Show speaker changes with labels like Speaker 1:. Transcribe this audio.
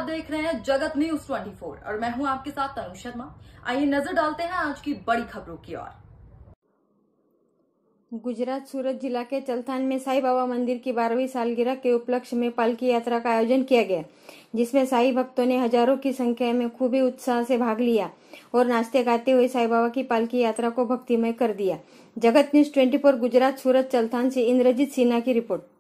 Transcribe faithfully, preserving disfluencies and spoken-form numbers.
Speaker 1: देख रहे हैं जगत न्यूज चौबीस और मैं हूं आपके साथ तनु शर्मा। आइए नजर डालते हैं आज की बड़ी खबरों की ओर।
Speaker 2: गुजरात सूरत जिला के चलथान में साईं बाबा मंदिर की बारहवीं सालगिरह के उपलक्ष्य में पालकी यात्रा का आयोजन किया गया, जिसमें साईं भक्तों ने हजारों की संख्या में खूबी उत्साह से भाग लिया और नाचते गाते हुए साईं बाबा की पालकी यात्रा को भक्तिमय कर दिया। जगत न्यूज चौबीस गुजरात सूरत चलथान से इंद्रजीत सिन्हा की रिपोर्ट।